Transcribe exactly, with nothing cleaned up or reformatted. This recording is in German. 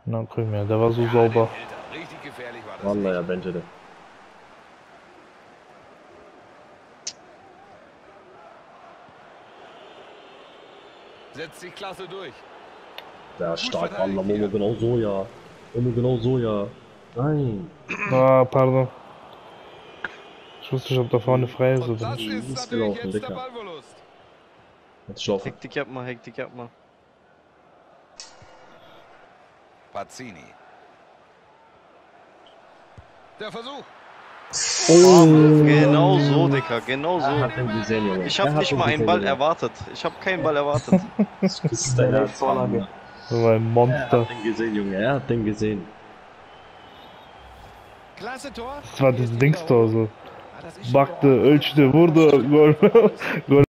Na, komm her, der war so sauber. Richtig gefährlich war das. Wallah, ja, Bente. Setzt sich klasse durch. Ja, stark, Wallah, Momo, genau so, ja. Momo, genau so, ja. Nein. Ah, pardon. Ich wusste nicht, ob da vorne frei ist Und oder das nicht. ist Ist natürlich gelaufen, jetzt der Dicker. Ballverlust. Jetzt schlafen. Hektik yapma, hektik yapma. Pazzini. Der Versuch. Oh, genau so, Dicker, genau Er so. hat den gesehen, Junge. Ich Er habe hat nicht den mal einen gesehen, Ball Junge. erwartet. Ich habe keinen Ball erwartet. Das ist dein Ernst, Wallah. So ein Er Monster. hat den gesehen, Junge. Er hat den gesehen. Klasse Tor. Das war das Dingstor so. Ah, das ist schon Baktı, ölçtü, vurdu, gol. Gol.